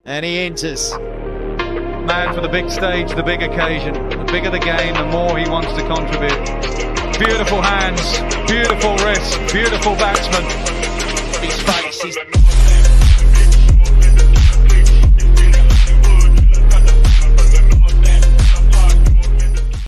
And he enters. Man for the big stage, the big occasion. The bigger the game, the more he wants to contribute. Beautiful hands, beautiful wrist, beautiful batsman. His face is